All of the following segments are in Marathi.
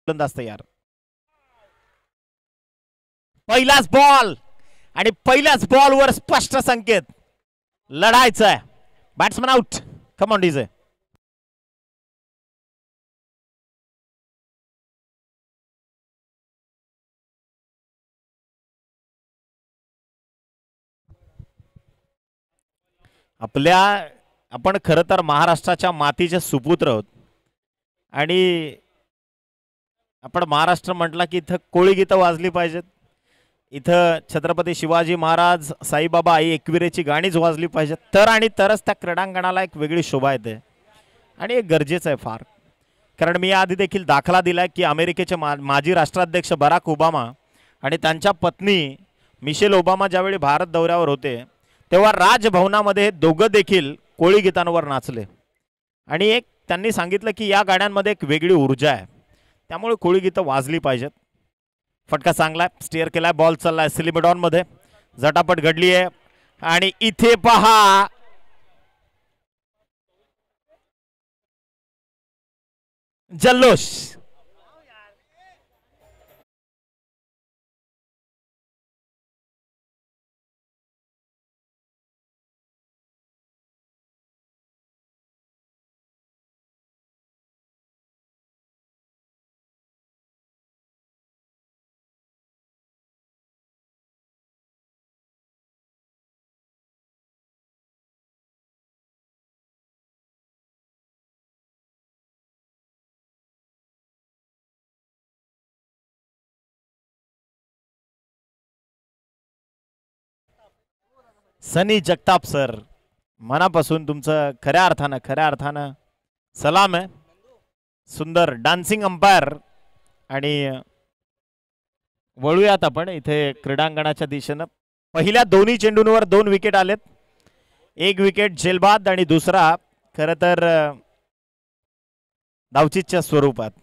फलंदाज तयार. पहिलाच बॉल आणि पहिल्याच बॉलवर स्पष्ट संकेत. लढायचं आहे. Batsman out. Come on DJ. आपण खरं तर महाराष्ट्राच्या मातीचे सुपुत्र आहोत आणि आपण महाराष्ट्र म्हटला की इथं कोळी गीतं वाजली पाहिजेत. इथं छत्रपती शिवाजी महाराज, साईबाबा, आई एकविरेची गाणीच वाजली पाहिजेत. तरच त्या क्रीडांगणाला एक वेगळी शोभा येते आणि हे गरजेचं आहे फार. कारण मी आधी देखील दाखला दिलाय की अमेरिकेचे माजी राष्ट्राध्यक्ष बराक ओबामा आणि त्यांच्या पत्नी मिशेल ओबामा ज्यावेळी भारत दौऱ्यावर होते तेव्हा राजभवनामध्ये दोघं देखील कोळी गीतांवर नाचले आणि एक त्यांनी सांगितलं की या गाण्यांमध्ये एक वेगळी ऊर्जा आहे, त्यामुळे कोळी गीतं वाजली पाहिजेत. फटका चांगलाय. स्टेअर केलाय. बॉल चाललाय सिलिमिडॉन मध्ये. झटापट घडली आहे आणि इथे पहा जल्लोष. सनी जगताप सर, मनापासून तुमचं खऱ्या अर्थानं सलाम आहे. सुंदर डान्सिंग अंपायर. आणि वळूयात आपण इथे क्रीडांगणाच्या दिशेनं. पहिल्या दोन्ही चेंडूंवर 2 विकेट आलेत. एक विकेट झेलबाद आणि दुसरा खरं तर धावचीच्या स्वरूपात.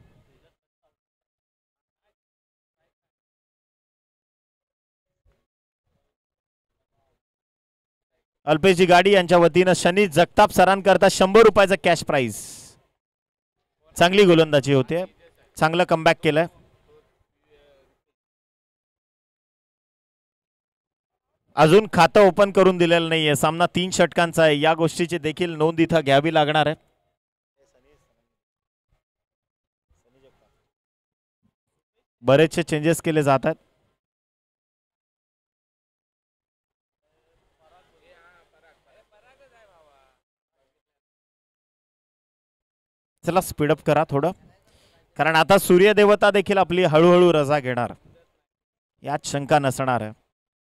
अल्पेशजी गाडी यांच्या वतीनं शनी जगताप सरांकरता 100 रुपयाचं कॅश प्राइज. चांगली गोलंदाजी होते. चांगलं कमबॅक केलं. अजून खातं ओपन करून दिलेलं नाहीये. सामना 3 षटकांचा आहे. या गोष्टीची देखील नोंद इथं घ्यावी लागणार आहे. बरेचसे चेंजेस केले जातात. चला स्पीडअप करा थोडं, कारण आता सूर्यदेवता देखील आपली हळूहळू रजा घेणार यात शंका नसणार आहे.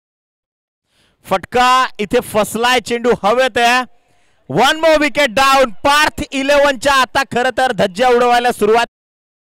फटका इथे फसलाय. चेंडू हवेत आहे. 1 मोर विकेट डाऊन. पार्थ 11च्या आता खरं तर धज्जा उडवायला सुरुवात.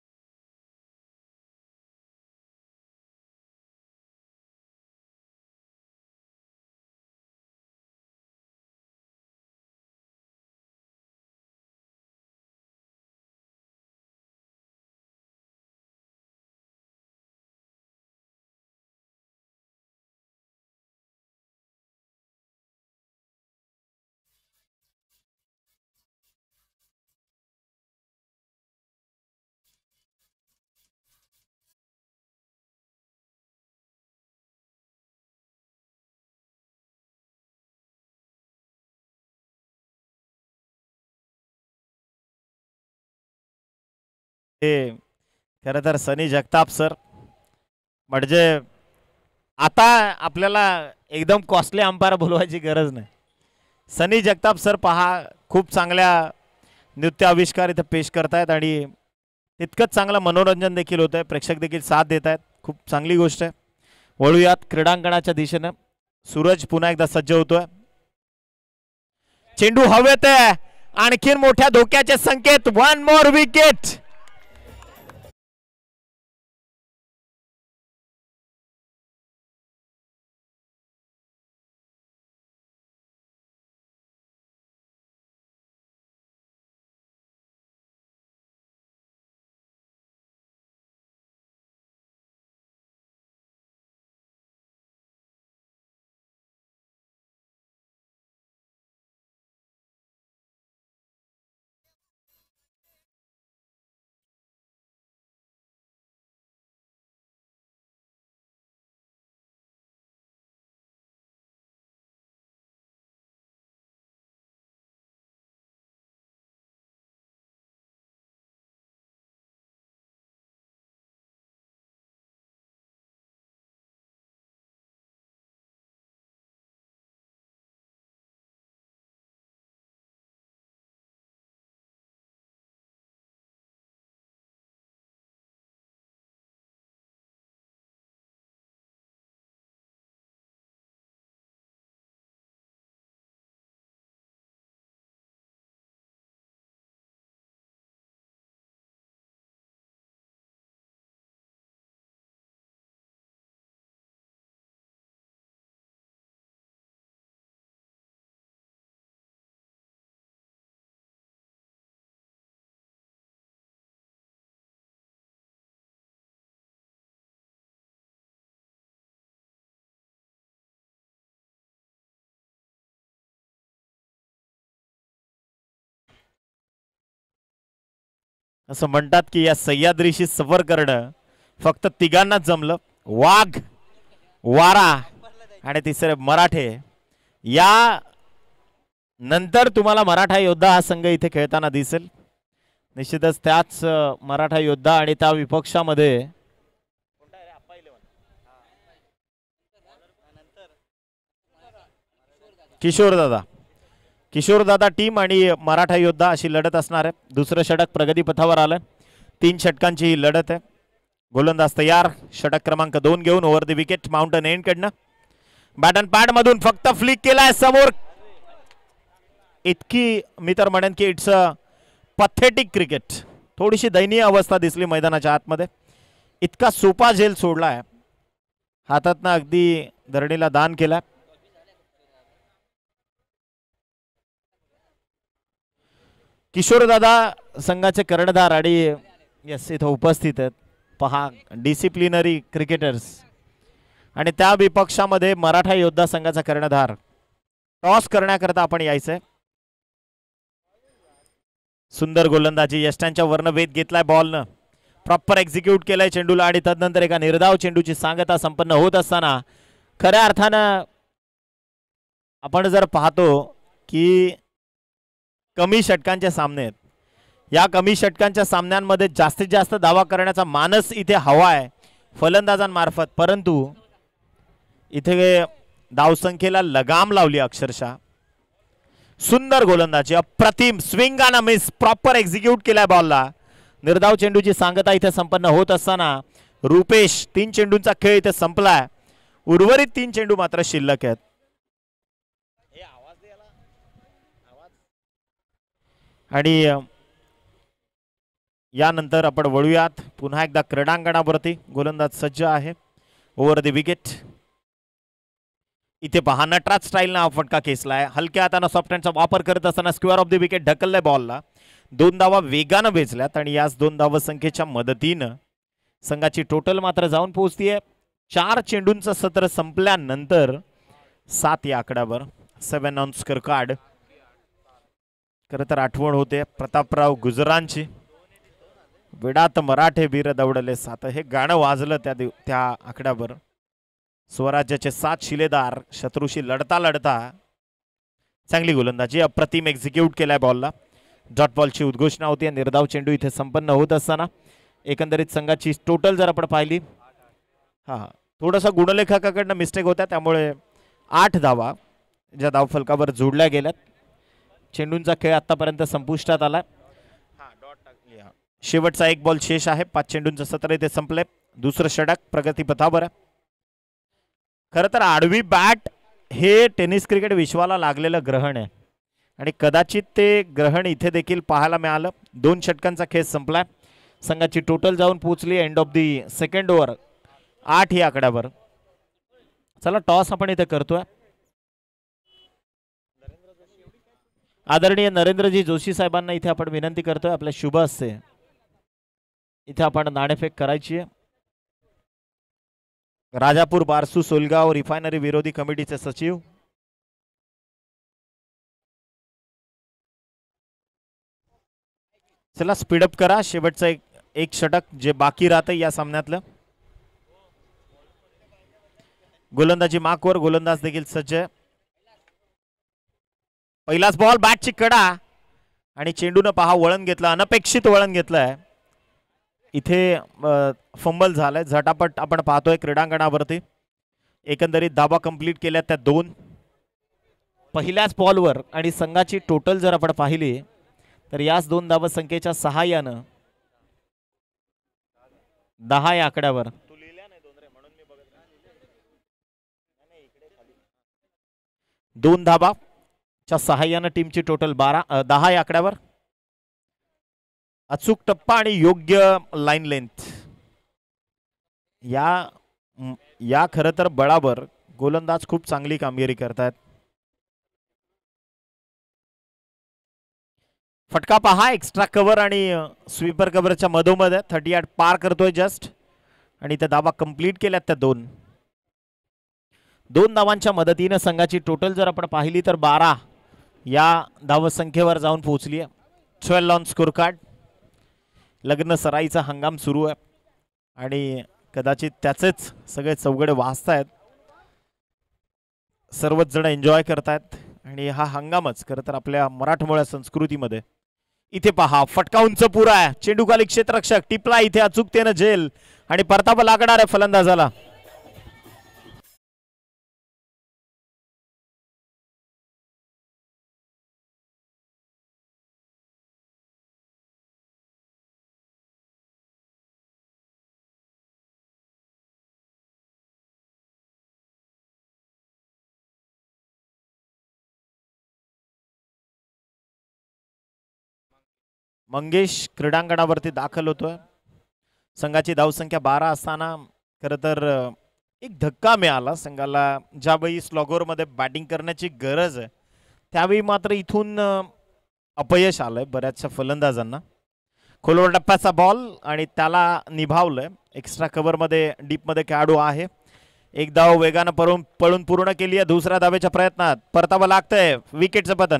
खरं तर सनी जगताप सर म्हणजे आता आपल्याला एकदम कॉस्टली अंपायर बोलवायची गरज नाही. सनी जगताप सर पहा खूप चांगल्या नृत्य आविष्कार इथे पेश करतायत आणि तितकंच चांगलं मनोरंजन देखील होत आहे. प्रेक्षक देखील साथ देत आहेत. खूप चांगली गोष्ट आहे. वळूयात क्रीडांगणाच्या दिशेनं. सूरज पुन्हा एकदा सज्ज होतोय. चेंडू हवेत आहे. आणखीन मोठ्या धोक्याचे संकेत. 1 मोर विकेट. असं म्हणतात की या सह्याद्रीशी सफर करणं फक्त तिघांनाच जमलं. वाघ, वारा आणि तिसरे मराठे. या नंतर तुम्हाला मराठा योद्धा हा संघ इथे खेळताना दिसेल. निश्चितच त्याच मराठा योद्धा आणि त्या विपक्षामध्ये किशोरदादा टीम आणि मराठा योद्धा अशी लढत असणार आहे. दुसरं षटक प्रगती पथावर आलं. 3 षटकांची ही लढत आहे. गोलंदाज तयार. षटक क्रमांक 2 घेऊन over the wicket mountain end कडनं बॅट अँड पॅड मधून फक्त फ्लिक केलाय समोर. इतकी मी तर म्हणेन की इट्स अ पथेटिक क्रिकेट. थोडीशी दयनीय अवस्था दिसली मैदानाच्या आतमध्ये. इतका सोपा झेल सोडलाय, हातातनं अगदी धरणीला दान केलाय. किशोरदादा संघाचे कर्णधार आणि यस इथं उपस्थित आहेत. पहा डिसिप्लिनरी क्रिकेटर्स. आणि त्या विपक्षामध्ये मराठा योद्धा संघाचा कर्णधार. टॉस करण्याकरता आपण यायचंय. सुंदर गोलंदाजी. यष्टांच्या वर्ण वेध घेतलाय बॉलनं. प्रॉपर एक्झिक्यूट केलाय चेंडूला आणि तदनंतर एका निर्धाव चेंडूची सांगता संपन्न होत असताना खऱ्या अर्थानं आपण जर पाहतो की कमी षटकांचे सामने आहेत. या कमी षटकांच्या सामन्यांमध्ये जास्तीत जास्त धावा करण्याचा मानस इथे हवा आहे फलंदाजांमार्फत. परंतु इथे धावसंख्येला लगाम लावली अक्षरशः. सुंदर गोलंदाजी. अप्रतिम स्विंग आणि मिस. प्रॉपर एक्झिक्यूट केलाय बॉलला. निर्धाव चेंडूची सांगता इथे संपन्न होत असताना रुपेश 3 चेंडूंचा खेळ इथे संपलाय. उर्वरित 3 चेंडू मात्र शिल्लक आहेत. आणि यानंतर आपण वळूयात पुन्हा एकदा क्रीडांगणावरती. गोलंदाज सज्ज आहे. Over the wicket. इथे पहा नटराज स्टाईलनं हा फटका खेचलाय. हलक्या हाताने सॉफ्ट हँडचा वापर करत असताना स्क्वेअर ऑफ द विकेट ढकललाय बॉलला. 2 धावा वेगानं वेचल्यात आणि याच 2 धावा संख्येच्या मदतीनं संघाची टोटल मात्र जाऊन पोहोचतीये 4 चेंडूंचं सत्र संपल्यानंतर 7 या आकड्यावर. 7 ऑन स्कोर कार्ड. खरं तर आठवण होते प्रतापराव गुजरांची. विडात मराठे वीर दौडले 7 हे गाणं वाजलं त्या आकड्यावर. स्वराज्याचे 7 शिलेदार शत्रूशी लढता लढता चांगली गोलंदाजी. अप्रतिम एक्झिक्यूट केलाय बॉलला. डॉट बॉलची उद्घोषणा होती. निर्धाव चेंडू इथे संपन्न होत असताना एकंदरीत संघाची टोटल जर आपण पाहिली, थोडासा गुणलेखकाकडनं मिस्टेक होत्या त्यामुळे 8 धावा ज्या धावफलकावर जोडल्या गेल्यात. चेंडूंचा खेळ आतापर्यंत संपुष्टात आलाय. शेवटचा 1 बॉल शेष आहे. 5 चेंडूंचं सत्र इथे संपलंय. दुसरं षटक प्रगतीपथावर आहे. खरं तर आडवी बॅट हे टेनिस क्रिकेट विश्वाला लागलेलं ग्रहण आहे आणि कदाचित ते ग्रहण इथे देखील पाहायला मिळालं. 2 षटकांचा खेळ संपलाय. संघाची टोटल जाऊन पोहोचली end of the second over 8 या आकड्यावर. चला टॉस आपण इथे करतोय. आदरणीय नरेंद्रजी जोशी साहेबांना इथे आपण विनंती करतोय आपल्या शुभ हस्ते इथे आपण नाणेफेक करायची आहे. राजापूर बारसू सोलगाव रिफायनरी विरोधी कमिटीचे सचिव चला स्पीडअप करा. शेवटचं एक षटक जे बाकी राहतं या सामन्यातलं. गोलंदाजी मार्कवर. गोलंदाज देखील सज्ज आहे. पहिलाच बॉल बॅटची कडा आणि चेंडूनं पहा वळण घेतलं. अनपेक्षित वळण घेतलंय. इथे फंबल झालाय. झटापट आपण पाहतोय क्रीडांगणावरती. एकंदरीत धावा कंप्लीट केल्या त्या 2 पहिल्याच बॉलवर आणि संघाची टोटल जर आपण पाहिली तर याच 2 धावा संख्येच्या सहाय्यानं 10 या आकड्यावर 2 धावाच्या सहाय्यानं टीमची टोटल 10 या आकड्यावर. अचूक टप्पा आणि योग्य लाईन लेंथ या खरं तर बळावर गोलंदाज खूप चांगली कामगिरी करतात. फटका पहा एक्स्ट्रा कव्हर आणि स्वीपर कव्हरच्या मधोमध 38 पार करतोय जस्ट आणि त्या धावा कंप्लीट केल्यात त्या 2 धावांच्या मदतीने संघाची टोटल जर आपण पाहिली तर 12 या धावसंख्येवर जाऊन पोहोचली आहे. 12 ऑन स्कोर कार्ड. लग्न सराईचा हंगाम सुरू आहे आणि कदाचित त्याचेच सगळे चौघडे वाजतायत, सर्वच जण एन्जॉय करतायत आणि हा हंगामच खरं तर आपल्या मराठमोळ्या संस्कृतीमध्ये. इथे पहा फटका उंच पुरा आहे, चेंडू खाली क्षेत्ररक्षक टिपला इथे अचूकतेनं झेल आणि परतावा लागणार आहे फलंदाजाला. मंगेश क्रीडांगणावरती दाखल होतोय. संघाची धावसंख्या 12 असताना खरं तर एक धक्का मिळाला संघाला. ज्यावेळी स्लॉगोरमध्ये बॅटिंग करण्याची गरज आहे त्यावेळी मात्र इथून अपयश आलंय बऱ्याचशा फलंदाजांना. खोलवर टप्प्याचा बॉल आणि त्याला निभावलंय. एक्स्ट्रा कव्हरमध्ये डीपमध्ये खेळाडू आहे. एक धाव वेगानं पळून पूर्ण केली आहे. दुसऱ्या धावेच्या प्रयत्नात परतावा लागतंय. विकेटचं पतन.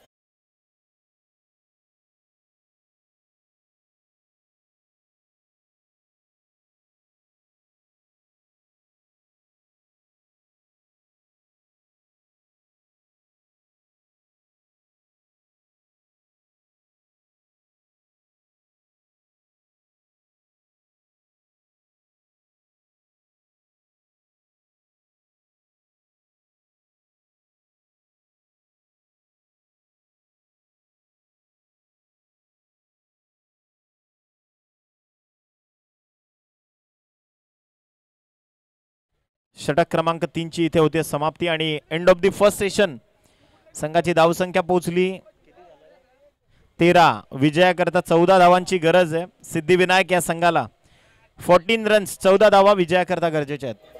षटक क्रमांक 3 ची इथे होते समाप्ती आणि end of the first session. संघाची धावसंख्या पोहोचली 13. विजयाकरता 14 धावांची गरज आहे. सिद्धिविनायक या संघाला 14 रन्स 14 धावा विजयाकरता गरजेच्या आहेत.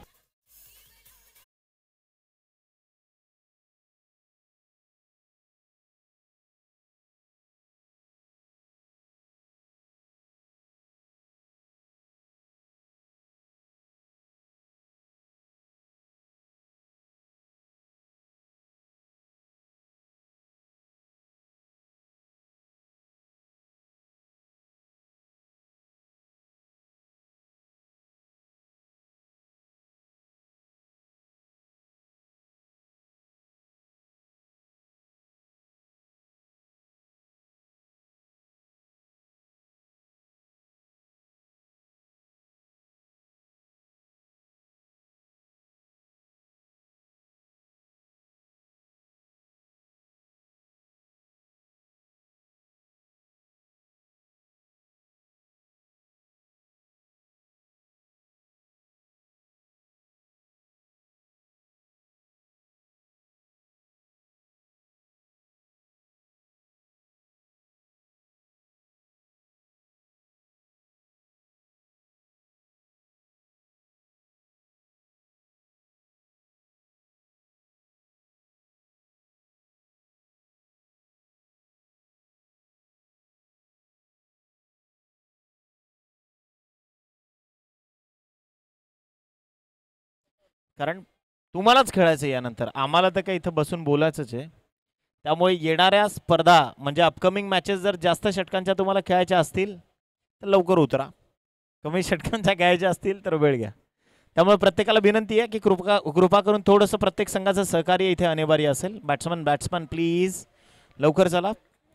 कारण तुम्हालाच खेळायचं यानंतर, आम्हाला तर काही इथं बसून बोलायचंच आहे. त्यामुळे येणाऱ्या स्पर्धा म्हणजे अपकमिंग मॅचेस जर जास्त षटकांच्या तुम्हाला खेळायच्या असतील तर लवकर उतरा. कमी षटकांच्या खेळायच्या असतील तर वेळ घ्या. त्यामुळे प्रत्येकाला विनंती आहे की कृपा करून थोडंसं प्रत्येक संघाचं सहकार्य इथे अनिवार्य असेल. बॅट्समन प्लीज लवकर चला.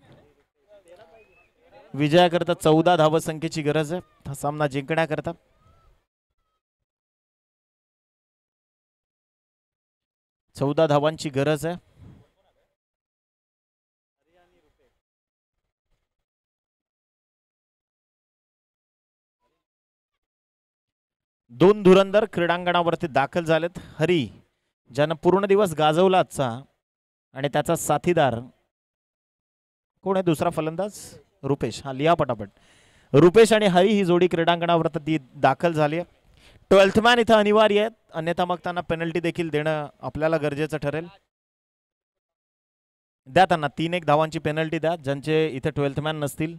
विजयाकरता 14 धावसंख्येची गरज आहे हा सामना जिंकण्याकरता. चौदा धावांची गरज आहे. दोन धुरंदर क्रीडांगणावरती दाखल झालेत. हरी ज्यानं पूर्ण दिवस गाजवला आजचा आणि त्याचा साथीदार कोण आहे दुसरा फलंदाज रुपेश. हा लिहा पटापट. रुपेश आणि हरी ही जोडी क्रीडांगणावरती दाखल झाली आहे. 12th मॅन इथं अनिवार्य आहेत, अन्यथा मग त्यांना पेनल्टी देखील देणं आपल्याला गरजेचं ठरेल. द्या त्यांना 3-1 धावांची पेनल्टी द्या ज्यांचे इथे 12th मॅन नसतील.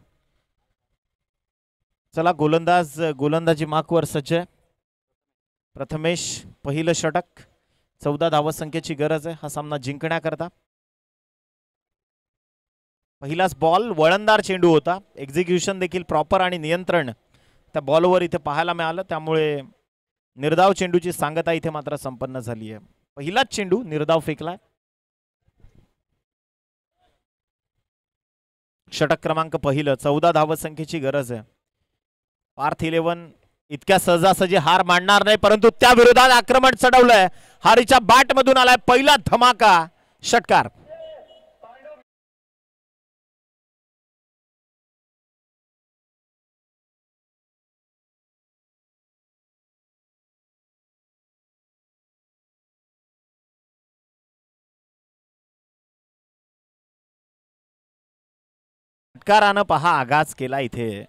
चला गोलंदाजी मार्कवर सज्ज आहे. प्रथमेश पहिलं षटक. 14 धावसंख्येची गरज आहे हा सामना जिंकण्याकरता. पहिलाच बॉल वळणदार चेंडू होता, एक्झिक्युशन देखील प्रॉपर आणि नियंत्रण त्या बॉलवर इथे पाहायला मिळालं, त्यामुळे निर्धाव चेंडूची सांगता इथे मात्र संपन्न झाली आहे. पहिलाच चेंडू निर्धाव फेकलाय. षटक क्रमांक पहिलं, 14 धावसंख्येची गरज आहे. पार्थ 11 इतक्या सहजासहजी हार मानणार नाही, परंतु त्या विरोधात आक्रमण चढवलंय. हारीच्या बॅट मधून आलाय पहिला धमाका षटकार. षटकारानं पहा आगाज केला इथे.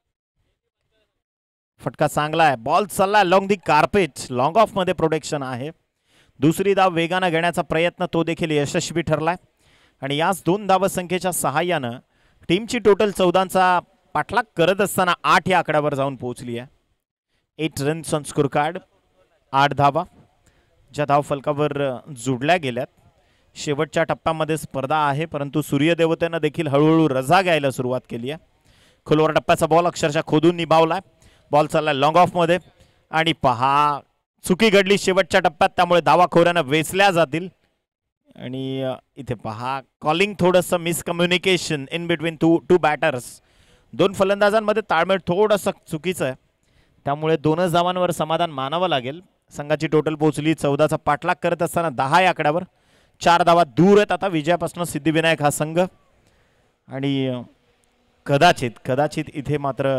फटका चांगला आहे. बॉल चालला along the carpet. Long off मध्ये प्रोटेक्शन आहे. दुसरी धाव वेगानं घेण्याचा प्रयत्न तो देखील यशस्वी ठरलाय. आणि याच 2 धावसंख्येच्या सहाय्यानं टीमची टोटल 14चा पाठलाग करत असताना 8 या आकड्यावर जाऊन पोहोचली आहे. 8 रन्स ऑन स्कोर कार्ड. 8 धावा ज्या धाव फलकावर जोडल्या गेल्यात. शेवटच्या टप्प्यामध्ये स्पर्धा आहे, परंतु सूर्यदेवतेनं देखील हळूहळू रजा घ्यायला सुरुवात केली आहे. खोलवर टप्प्याचा बॉल अक्षरशः खोदून निभावलाय. बॉल चाललाय लॉंग ऑफ मध्ये आणि पहा चुकी घडली शेवटच्या टप्प्यात, त्यामुळे धावा खोऱ्यानं वेचल्या जातील. आणि इथे पहा कॉलिंग थोडंसं miscommunication in between two batters. 2 फलंदाजांमध्ये ताळमेळ थोडंसं चुकीचं आहे, त्यामुळे 2च धावांवर समाधान मानावं लागेल. संघाची टोटल पोहोचली 14चा पाठलाग करत असताना 10 या आकड्यावर. 4 धावा दूर आहेत आता विजयापासून सिद्धिविनायक हा संघ. आणि कदाचित इथे मात्र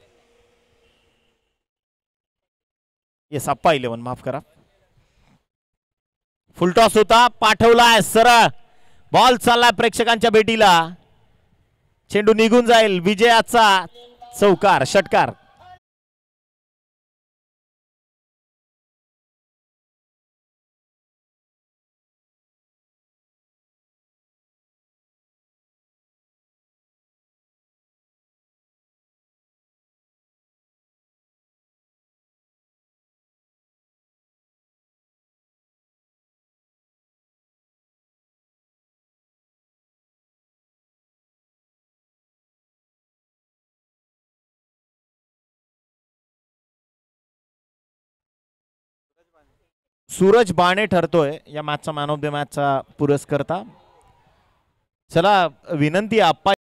येस अप्पा 11 माफ करा. फुलटॉस होता, पाठवलाय सरळ. बॉल चाललाय प्रेक्षकांच्या भेटीला. चेंडू निघून जाईल. विजयाचा चौकार षटकार. सूरज बाणे ठरतोय या मॅचचा मॅन ऑफ द मॅचचा पुरस्कर्ता. चला विनंती आप्पा